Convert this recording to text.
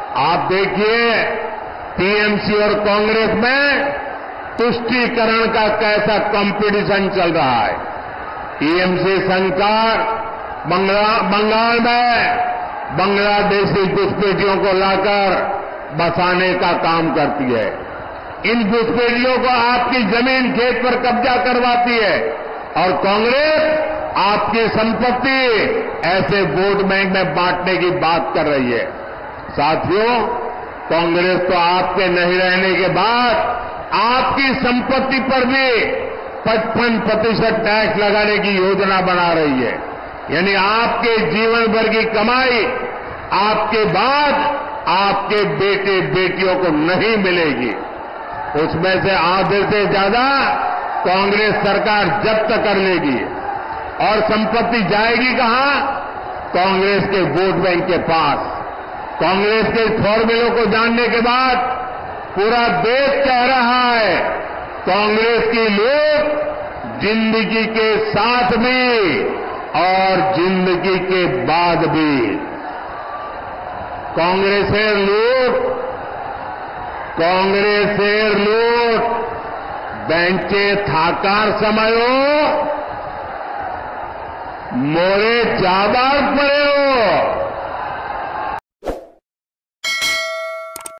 आप देखिए टीएमसी और कांग्रेस में तुष्टीकरण का कैसा कंपटीशन चल रहा है। टीएमसी सरकार बंगाल में बांग्लादेशी घुसपैठियों को लाकर बसाने का काम करती है। इन घुसपैठियों को आपकी जमीन खेत पर कब्जा करवाती है और कांग्रेस आपकी संपत्ति ऐसे वोट बैंक में बांटने की बात कर रही है। साथियों, कांग्रेस तो आपके नहीं रहने के बाद आपकी संपत्ति पर भी 55% टैक्स लगाने की योजना बना रही है। यानी आपके जीवन भर की कमाई आपके बाद आपके बेटे बेटियों को नहीं मिलेगी। उसमें से आधे से ज्यादा कांग्रेस सरकार जब्त कर लेगी और संपत्ति जाएगी कहां? कांग्रेस के वोट बैंक के पास। कांग्रेस के फॉर्मूलों को जानने के बाद पूरा देश कह रहा है कांग्रेस की लोग जिंदगी के साथ भी और जिंदगी के बाद भी कांग्रेसेर लोग बेंचे थाकार समयो मोरे जाबार पर